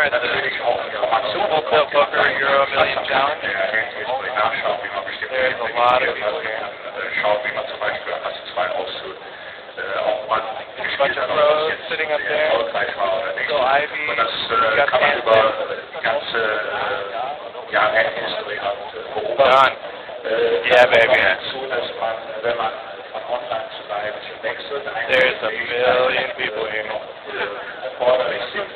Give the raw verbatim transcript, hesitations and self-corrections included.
are at the Wholesale Poker Euro Million Challenge. There's a lot of people here. A bunch of pros sitting up there. Still Ivy, got Don. Yeah, baby. There's a million people here.